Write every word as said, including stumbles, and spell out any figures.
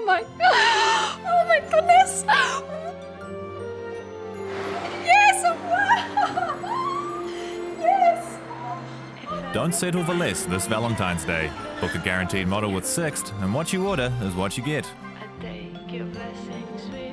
my, oh my goodness. Yes! Yes! Don't settle for less this Valentine's Day. Book a guaranteed model with Sixt, and what you order is what you get. I take your blessings with